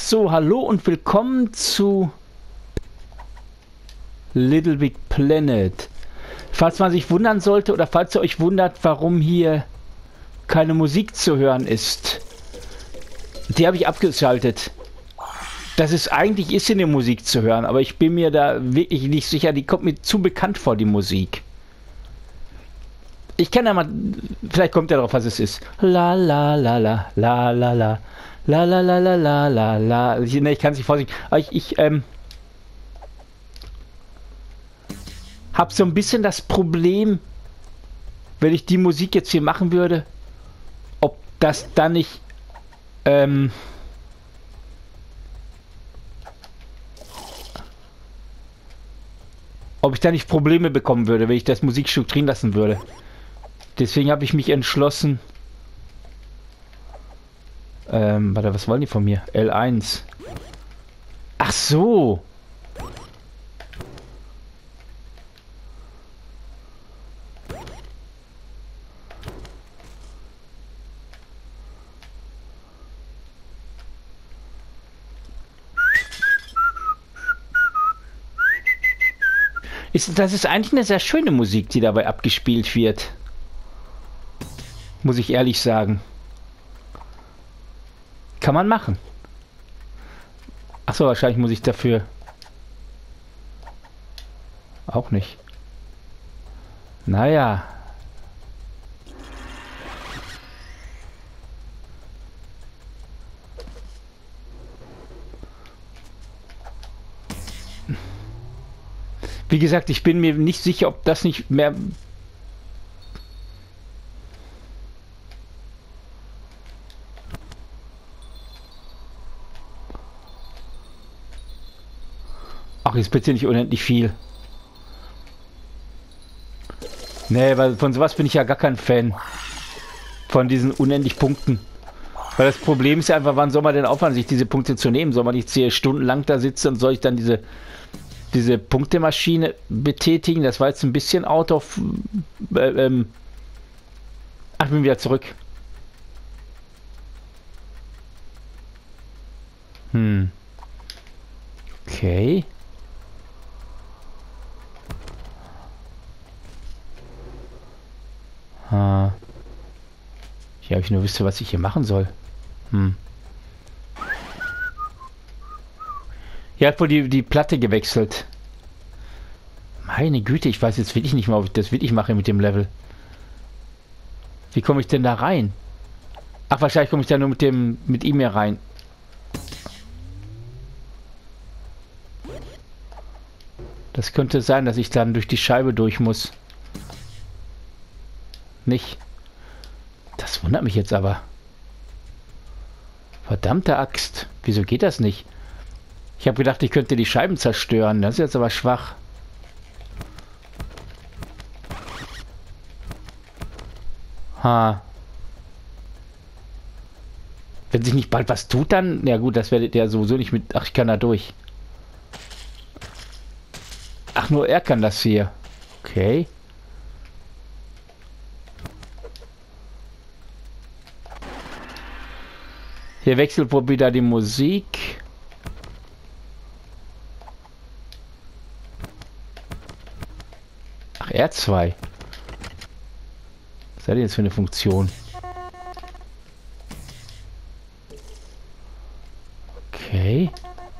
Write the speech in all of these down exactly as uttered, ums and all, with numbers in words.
So, hallo und willkommen zu Little Big Planet. Falls man sich wundern sollte oder falls ihr euch wundert, warum hier keine Musik zu hören ist, die habe ich abgeschaltet. Das ist eigentlich ist in der Musik zu hören, aber ich bin mir da wirklich nicht sicher. Die kommt mir zu bekannt vor, die Musik. Ich kann ja mal, vielleicht kommt ja drauf, was es ist. La la la la la la la la la la la la la la. Ne, ich kann es nicht vorsingen. Aber ich, ich ähm, habe so ein bisschen das Problem, wenn ich die Musik jetzt hier machen würde, ob das dann nicht ähm, ob ich da nicht Probleme bekommen würde, wenn ich das Musikstück drin lassen würde. Deswegen habe ich mich entschlossen. Ähm, warte, was wollen die von mir? L eins. Ach so. Ist, das ist eigentlich eine sehr schöne Musik, die dabei abgespielt wird. Muss ich ehrlich sagen. Kann man machen. Achso, wahrscheinlich muss ich dafür... Auch nicht. Naja. Wie gesagt, ich bin mir nicht sicher, ob das nicht mehr... Ach, jetzt bitte nicht unendlich viel. Nee, weil von sowas bin ich ja gar kein Fan. Von diesen unendlich Punkten. Weil das Problem ist ja einfach, wann soll man denn aufhören, sich diese Punkte zu nehmen? Soll man nicht hier stundenlang da sitzen und soll ich dann diese... diese Punktemaschine betätigen? Das war jetzt ein bisschen out of... Äh, ähm Ach, ich bin wieder zurück. Hm. Okay. Ah. Ja, ich nur wüsste, was ich hier machen soll. Hm. Hier hat wohl die, die Platte gewechselt. Meine Güte, ich weiß jetzt wirklich nicht mehr, ob ich das wirklich mache mit dem Level. Wie komme ich denn da rein? Ach, wahrscheinlich komme ich da nur mit dem mit ihm hier rein. Das könnte sein, dass ich dann durch die Scheibe durch muss. Nicht? Das wundert mich jetzt aber. Verdammte Axt. Wieso geht das nicht? Ich habe gedacht, ich könnte die Scheiben zerstören. Das ist jetzt aber schwach. Ha. Wenn sich nicht bald was tut, dann... Ja gut, das werdet ihr sowieso nicht mit... Ach, ich kann da durch. Ach, nur er kann das hier. Okay. Hier wechselt wohl wieder die Musik. Ach, R zwei. Was hat denn jetzt für eine Funktion? Okay.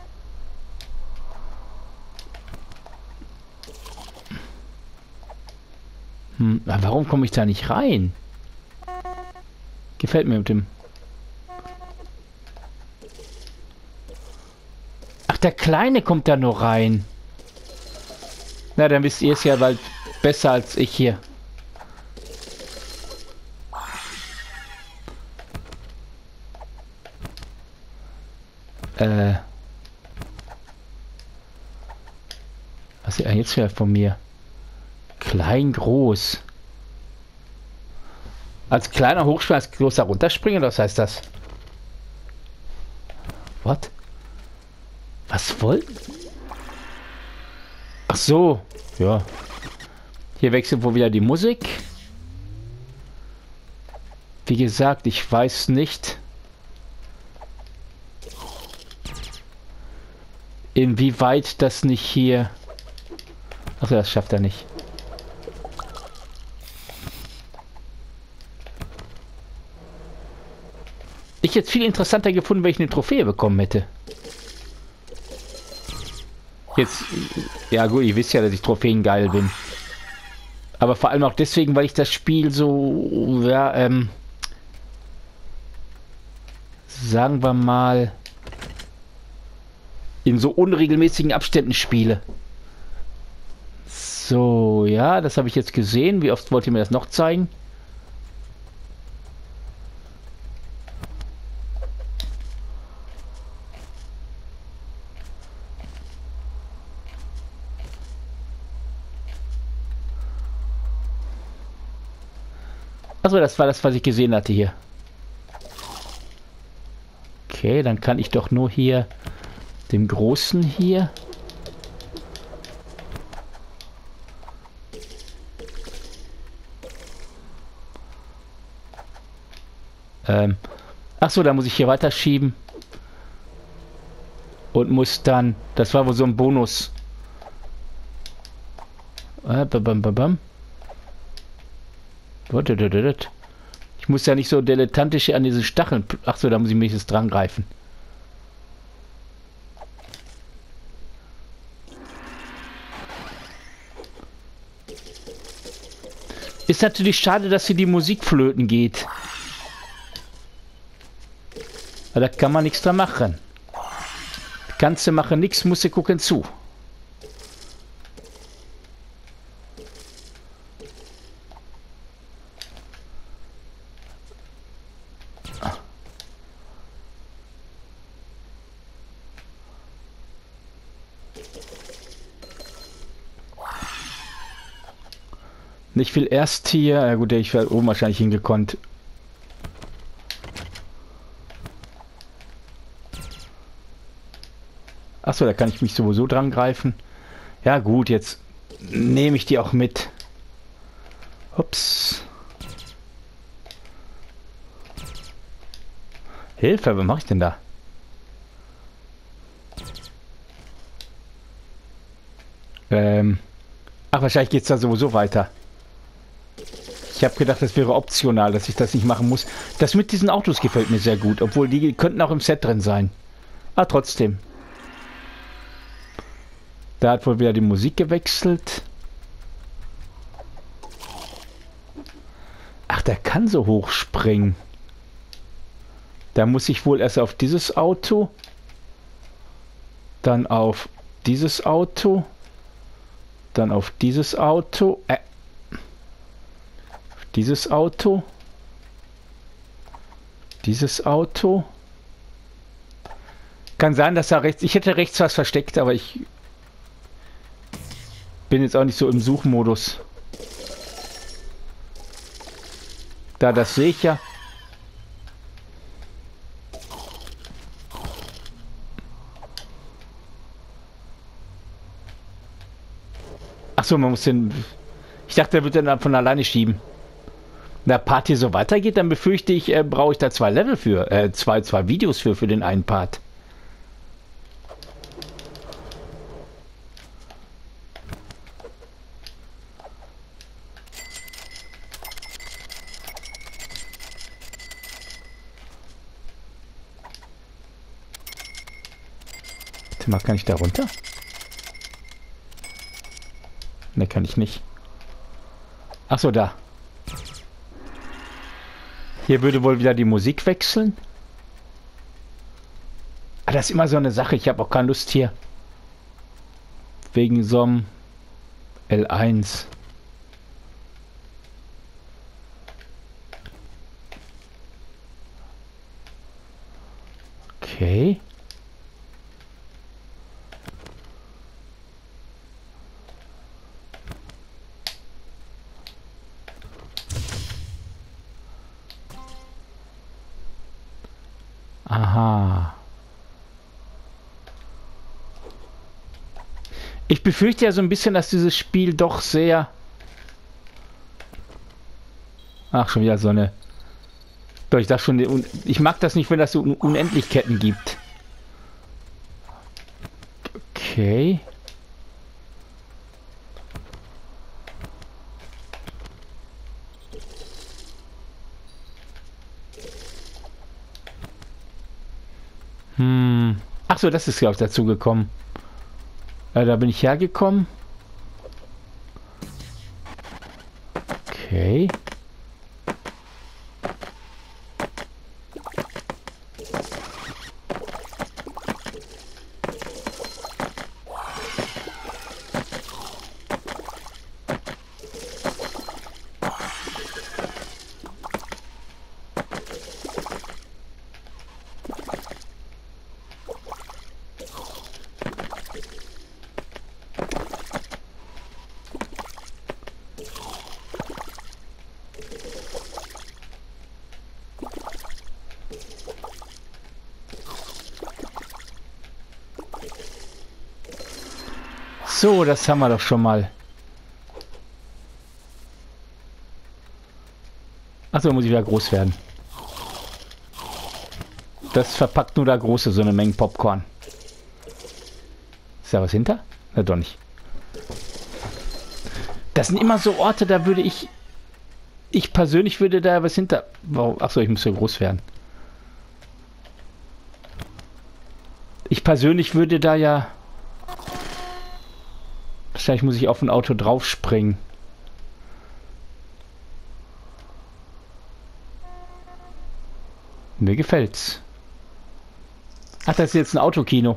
Hm, warum komme ich da nicht rein? Gefällt mir mit dem... Ach, der Kleine kommt da nur rein. Na, dann wisst ihr es ja bald besser als ich hier. Äh. Was ist er jetzt wieder von mir? Klein, groß. Als kleiner hochspringen, als großer runterspringen, was heißt das? What? Was wollten? Ach so, ja. Hier wechselt wohl wieder die Musik. Wie gesagt, ich weiß nicht. inwieweit das nicht hier... Achso, das schafft er nicht. Ich jetzt viel interessanter gefunden, wenn ich eine Trophäe bekommen hätte. Jetzt, ja gut, ihr wisst ja, dass ich Trophäen geil bin. Aber vor allem auch deswegen, weil ich das Spiel so, ja, ähm, sagen wir mal, in so unregelmäßigen Abständen spiele. So, ja, das habe ich jetzt gesehen. Wie oft wollt ihr mir das noch zeigen? Achso, das war das, was ich gesehen hatte hier. Okay, dann kann ich doch nur hier dem Großen hier. Ähm. Achso, da muss ich hier weiterschieben. Und muss dann... Das war wohl so ein Bonus. Äh, bam, bam, bam, bam. Ich muss ja nicht so dilettantisch an diese Stacheln... Achso, da muss ich mich jetzt dran greifen. Ist natürlich schade, dass hier die Musik flöten geht. Aber da kann man nichts dran machen. Kannst du machen nichts, musst du gucken zu. Ich will erst hier... Ja gut, ich werde oben wahrscheinlich hingekonnt. Achso, da kann ich mich sowieso dran greifen. Ja gut, jetzt nehme ich die auch mit. Ups. Hilfe, was mache ich denn da? Ähm. Ach, wahrscheinlich geht es da sowieso weiter. Ich habe gedacht, das wäre optional, dass ich das nicht machen muss. Das mit diesen Autos gefällt mir sehr gut, obwohl die könnten auch im Set drin sein. Aber trotzdem. Da hat wohl wieder die Musik gewechselt. Ach, der kann so hoch springen. Da muss ich wohl erst auf dieses Auto, dann auf dieses Auto, dann auf dieses Auto, äh, dieses Auto, dieses Auto. Kann sein, dass da rechts... Ich hätte rechts was versteckt, aber ich bin jetzt auch nicht so im Suchmodus. Da, das sehe ich ja. Ach so, man muss den... Ich dachte, der wird dann von alleine schieben. Wenn der Part hier so weitergeht, dann befürchte ich, äh, brauche ich da zwei Level für, äh, zwei, zwei Videos für, für den einen Part. Warte mal, kann ich da runter? Ne, kann ich nicht. Ach so, da. Hier würde wohl wieder die Musik wechseln. Ah, das ist immer so eine Sache. Ich habe auch keine Lust hier. Wegen so einem L eins. Okay. Aha. Ich befürchte ja so ein bisschen, dass dieses Spiel doch sehr... Ach, schon wieder so eine... Doch, ich dachte schon, ich mag das nicht, wenn das so Unendlichkeiten gibt. Okay. Hm. Ach so, das ist, glaube ich, dazu gekommen. Äh, da bin ich hergekommen. Okay. So, das haben wir doch schon mal. Achso, muss ich wieder groß werden. Das verpackt nur da große, so eine Menge Popcorn. Ist da was hinter? Na doch nicht. Das sind immer so Orte, da würde ich... Ich persönlich würde da was hinter... Achso, ich muss so groß werden. Ich persönlich würde da ja... Wahrscheinlich muss ich auf ein Auto drauf springen. Mir gefällt's. Ach, das ist jetzt ein Autokino.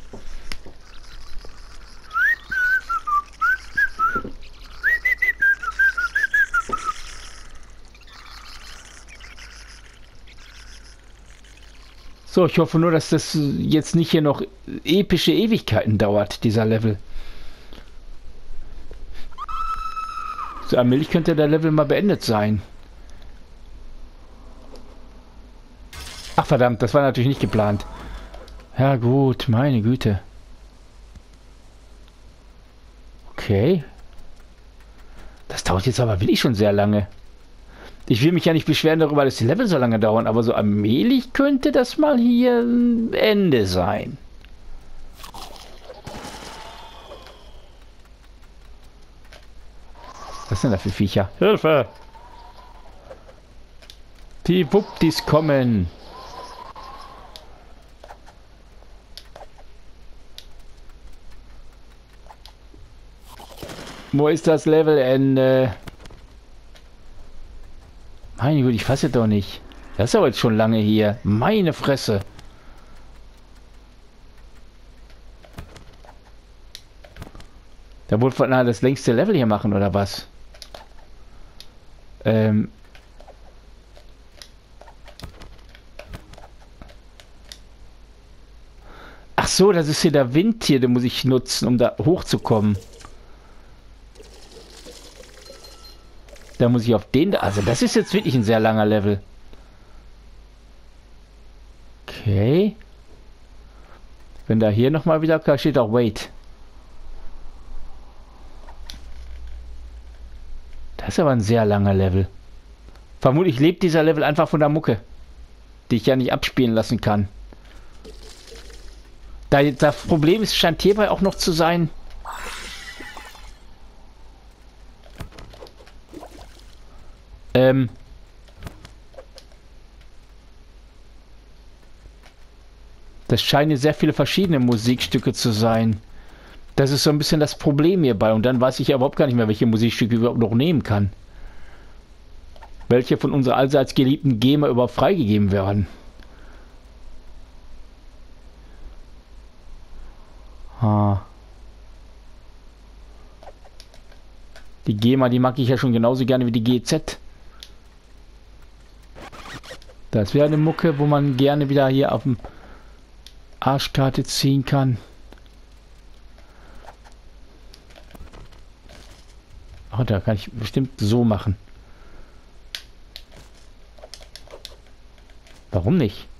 So, ich hoffe nur, dass das jetzt nicht hier noch epische Ewigkeiten dauert, dieser Level. So, allmählich könnte der Level mal beendet sein. Ach verdammt, das war natürlich nicht geplant. Ja gut, meine Güte. Okay. Das dauert jetzt aber wirklich schon sehr lange. Ich will mich ja nicht beschweren darüber, dass die Level so lange dauern, aber so allmählich könnte das mal hier ein Ende sein. Was sind da für Viecher? Hilfe! Die Wuppdis kommen. Wo ist das Levelende? Meine Güte, ich fasse doch nicht. Das ist aber jetzt schon lange hier. Meine Fresse. Da wollte man na, das längste Level hier machen, oder was? Ähm. Ach so, das ist hier der Wind hier, den muss ich nutzen, um da hochzukommen. Da muss ich auf den da... Also das ist jetzt wirklich ein sehr langer Level. Okay. Wenn da hier nochmal wieder... Da steht auch Wait. Das ist aber ein sehr langer Level. Vermutlich lebt dieser Level einfach von der Mucke. Die ich ja nicht abspielen lassen kann. Da, das Problem ist, scheint hierbei auch noch zu sein... Ähm... Das scheinen sehr viele verschiedene Musikstücke zu sein. Das ist so ein bisschen das Problem hierbei. Und dann weiß ich ja überhaupt gar nicht mehr, welche Musikstücke ich überhaupt noch nehmen kann. Welche von unserer allseits geliebten GEMA überhaupt freigegeben werden. Ah. Die GEMA, die mag ich ja schon genauso gerne wie die G Z. Das wäre eine Mucke, wo man gerne wieder hier auf dem Arschkarte ziehen kann. Ach, da kann ich bestimmt so machen. Warum nicht?